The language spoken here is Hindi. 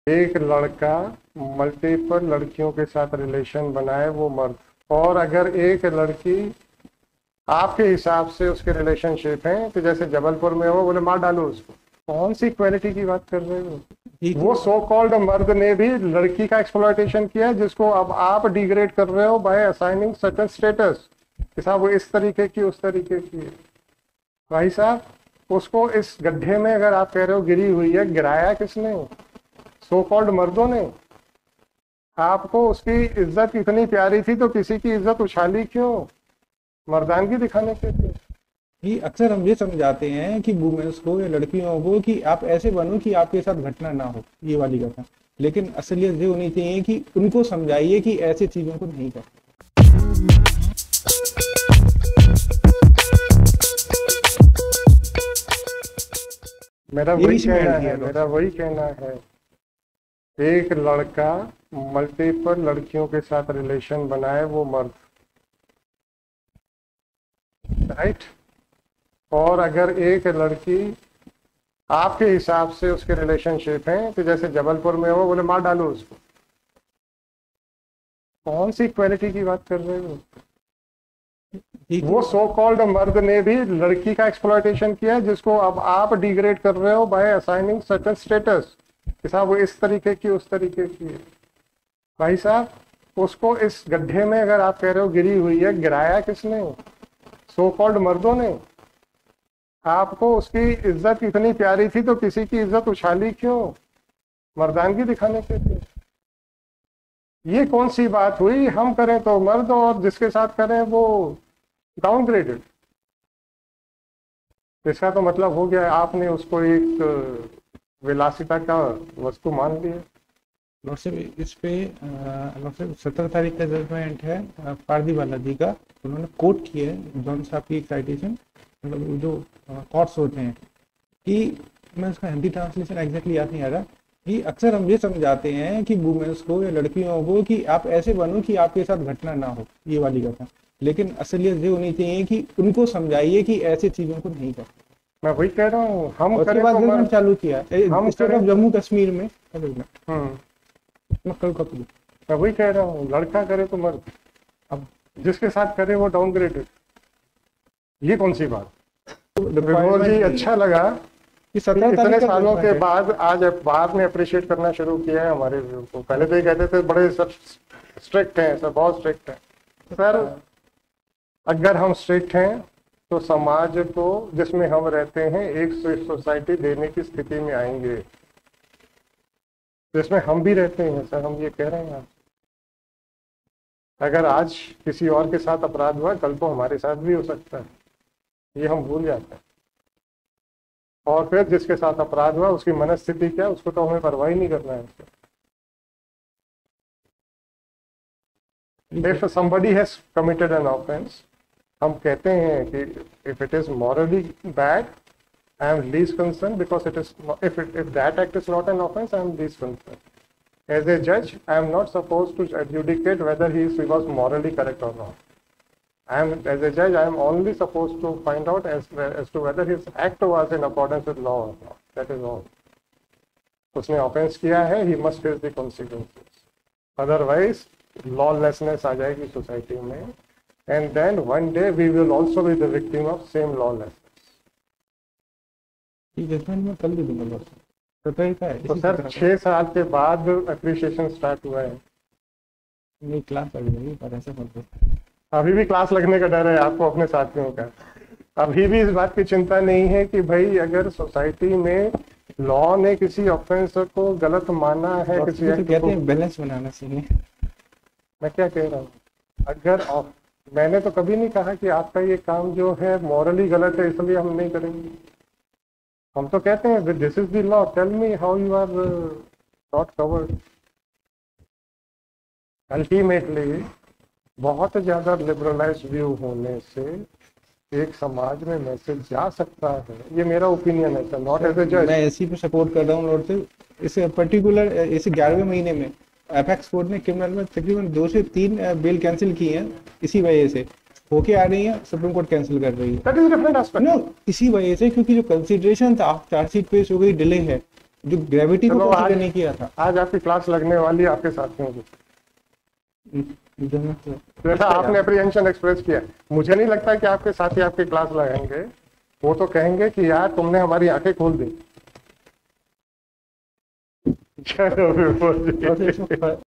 एक लड़का मल्टीपल लड़कियों के साथ रिलेशन बनाए वो मर्द, और अगर एक लड़की आपके हिसाब से उसके रिलेशनशिप है तो जैसे जबलपुर में हो बोले मार डालो उसको, कौन सी क्वालिटी की बात कर रहे हो? वो सो कॉल्ड मर्द ने भी लड़की का एक्सप्लॉयटेशन किया है, जिसको अब आप डिग्रेड कर रहे हो बाय असाइनिंग सर्टेन स्टेटस कि साहब वो इस तरीके की उस तरीके की है। भाई साहब उसको इस गड्ढे में अगर आप कह रहे हो गिरी हुई है, गिराया किसने? सो कॉल्ड मर्दों ने। आपको उसकी इज्जत इतनी प्यारी थी तो किसी की इज्जत उछाली क्यों? मर्दानगी दिखाने के लिए। ये अक्सर हम ये समझाते हैं कि वुमेन्स को या लड़कियों को कि आप ऐसे बनो कि आपके साथ घटना ना हो, ये वाली कथा। लेकिन असलियत ये होनी चाहिए कि उनको समझाइए कि ऐसी चीजों को नहीं कर। मेरा वही कहना है, एक लड़का मल्टीपल लड़कियों के साथ रिलेशन बनाए वो मर्द, राइट? और अगर एक लड़की आपके हिसाब से उसके रिलेशनशिप है तो जैसे जबलपुर में हो बोले मार डालो उसको, कौन सी क्वालिटी की बात कर रहे हो? वो सो कॉल्ड मर्द ने भी लड़की का एक्सप्लॉयटेशन किया है, जिसको अब आप डिग्रेड कर रहे हो बाय असाइनिंग सर्टेन स्टेटस कि साहब वो इस तरीके की उस तरीके की है। भाई साहब उसको इस गड्ढे में अगर आप कह रहे हो गिरी हुई है, गिराया किसने? सो कॉल्ड मर्दों ने। आपको उसकी इज्जत इतनी प्यारी थी तो किसी की इज्जत उछाली क्यों? मर्दानगी दिखाने के लिए। ये कौन सी बात हुई? हम करें तो मर्द और जिसके साथ करें वो डाउनग्रेडेड। इसका तो मतलब हो गया आपने उसको एक विलासिता का वस्तु मान लिया। लॉर्ड साहब इस पे लॉर्ड साहब 17 तारीख का जजमेंट है पारदीवाला जी का, उन्होंने कोट किया है जॉन साहब की एक साइटेशन, मतलब जो कोर्ट्स होते हैं कि मैं उसका हिंदी ट्रांसलेशन एग्जैक्टली याद नहीं आ रहा, कि अक्सर हम ये समझाते हैं कि वुमेन्स को या लड़कियों को कि आप ऐसे बनो कि आपके साथ घटना ना हो, ये वाली कथा। लेकिन असलियत ये होनी चाहिए कि उनको समझाइए कि ऐसी चीजों को नहीं कर। मैं वही कह रहा हूँ, हम उसके बाद तो चालू किया हम स्टेट ऑफ जम्मू कश्मीर में। मैं वही कह रहा हूँ, लड़का करे तो मर्द, अब जिसके साथ करे वो डाउनग्रेडेड। ये कौन सी बात? विभोर जी अच्छा लगा कि इतने सालों के बाद आज बाहर ने अप्रिशिएट करना शुरू किया है हमारे व्यू को। पहले तो ये कहते थे बड़े सर स्ट्रिक्ट हैं, सर बहुत स्ट्रिक्ट हैं। सर अगर हम स्ट्रिक्ट हैं तो समाज को जिसमें हम रहते हैं एक सोसाइटी देने की स्थिति में आएंगे जिसमें हम भी रहते हैं। सर हम ये कह रहे हैं, अगर आज किसी और के साथ अपराध हुआ कल को हमारे साथ भी हो सकता है, ये हम भूल जाते हैं। और फिर जिसके साथ अपराध हुआ उसकी मनस्थिति क्या, उसको तो हमें परवाह ही नहीं करना है। If somebody has committed an offense, हम कहते हैं कि if it is morally bad, I am least concerned because it is if that act is not an offense, I am least concerned. As a judge, I am not supposed to adjudicate whether he was morally correct or not. As a judge, I am only supposed to find out as to whether his act was in accordance with law or not. That is all. उसने offense किया है, he must face the consequences. Otherwise, lawlessness आ जाएगी सोसाइटी में, and then one day we will also be the victim of same lawlessness. में कल भी दूंगा तो सर 6 साल के बाद अप्रिशिएशन स्टार्ट हुआ है। नहीं क्लास लगेगी पर ऐसे मत। अभी भी क्लास लगने का डर है आपको अपने साथियों का। अभी भी इस बात की चिंता नहीं है कि भाई अगर सोसाइटी में लॉ ने किसी ऑफेंस को गलत माना है, किसी तो कहते हैं बैलेंस बनाना चाहिए। मैं क्या कह रहा हूँ, अगर मैंने तो कभी नहीं कहा कि आपका ये काम जो है मॉरली गलत है इसलिए हम नहीं करेंगे। हम तो कहते हैं this is the law, tell me how you are not covered. Ultimately बहुत ज्यादा लिबरलाइज व्यू होने से एक समाज में मैसेज जा सकता है, ये मेरा ओपिनियन है सर, नॉट एज ए जज। मैं इसी पे सपोर्ट कर रहा हूँ लॉर्ड से। इस पर्टिकुलर इस 11वें महीने में एपेक्स कोर्ट ने क्रिमिनल में तकरीबन 2 से 3 बेल कैंसिल की हैं, इसी वजह से होके आ रही है, सुप्रीम कोर्ट कैंसिल कर रही है। That is different aspect. No, इसी वजह से क्योंकि जो कंसीडरेशन था चार्जशीट पेश हो गई, डिले है, जो ग्रेविटी को चलो कंसीडर आज नहीं किया था। आज आपकी क्लास लगने वाली है आपके साथियों की, तो जैसा आपने अप्रीहेंशन एक्सप्रेस किया। मुझे नहीं लगता कि आपके साथी आपकी क्लास लगाएंगे, वो तो कहेंगे कि यार तुमने हमारी आंखें खोल दी। चलो इसमें